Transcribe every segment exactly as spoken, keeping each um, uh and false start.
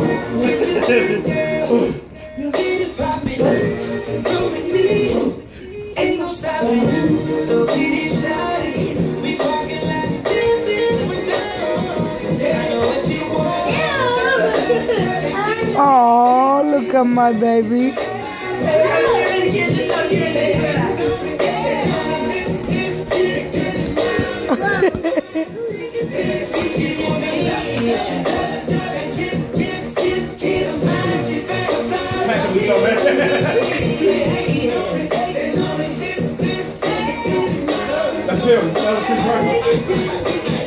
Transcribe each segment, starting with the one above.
Ain't no stopping, so get it started. We fucking like dipping, we're down. Yeah, I know what you want. Oh, look at my baby. That's him. That's his right.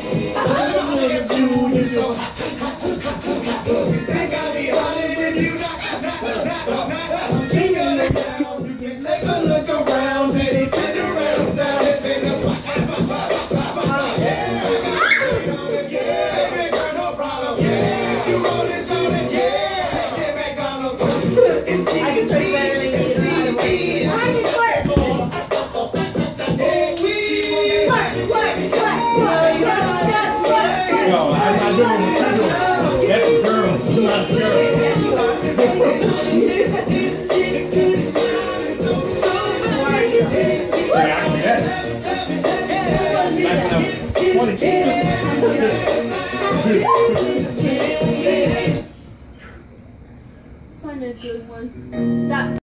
No, I, I don't know what you're doing. That's a girl. She's not a girl. Yeah, I can get it. Find a good one. Stop.